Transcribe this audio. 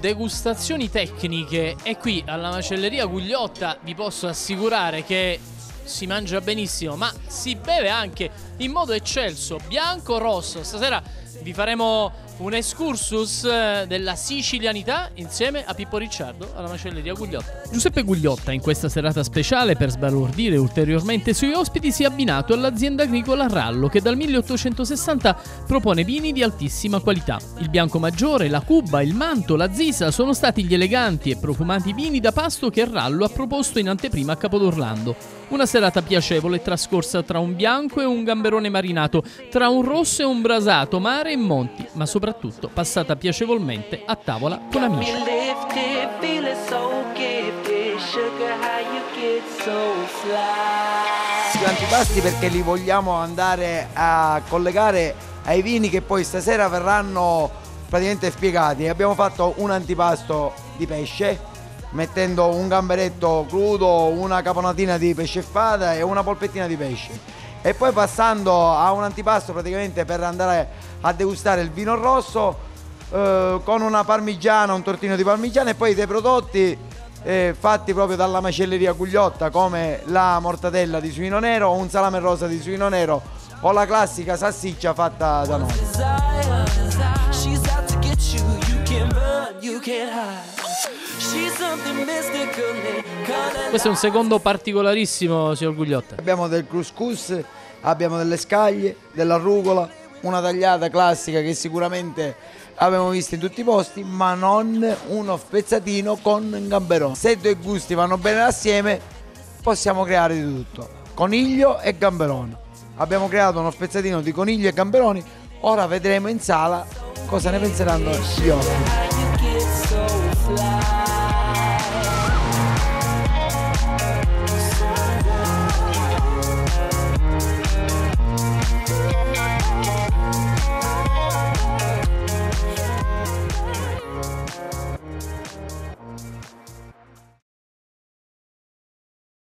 degustazioni tecniche, e qui alla macelleria Gugliotta vi posso assicurare che si mangia benissimo, ma si beve anche in modo eccelso, bianco, rosso. Stasera vi faremo un excursus della sicilianità insieme a Pippo Ricciardo alla macelleria Gugliotta. Giuseppe Gugliotta, in questa serata speciale, per sbalordire ulteriormente i suoi ospiti, si è abbinato all'azienda agricola Rallo, che dal 1860 propone vini di altissima qualità. Il Bianco Maggiore, la Cuba, il Manto, la Zisa sono stati gli eleganti e profumati vini da pasto che Rallo ha proposto in anteprima a Capodorlando. Una serata piacevole trascorsa tra un bianco e un gamberone marinato, tra un rosso e un brasato, mare e monti, ma soprattutto passata piacevolmente a tavola con amici. Gli antipasti perché li vogliamo andare a collegare ai vini che poi stasera verranno praticamente spiegati. Abbiamo fatto un antipasto di pesce, mettendo un gamberetto crudo, una caponatina di pesce spada e una polpettina di pesce, e poi passando a un antipasto praticamente per andare a degustare il vino rosso con una parmigiana, un tortino di parmigiana, e poi dei prodotti fatti proprio dalla macelleria Gugliotta, come la mortadella di suino nero, un salame rosa di suino nero o la classica salsiccia fatta da noi. Questo è un secondo particolarissimo, signor Gugliotta. Abbiamo del couscous, abbiamo delle scaglie, della rucola, una tagliata classica che sicuramente abbiamo visto in tutti i posti, ma non uno spezzatino con gamberone. Se due gusti vanno bene assieme, possiamo creare di tutto: coniglio e gamberone. Abbiamo creato uno spezzatino di coniglio e gamberoni. Ora vedremo in sala cosa ne penseranno gli ospiti.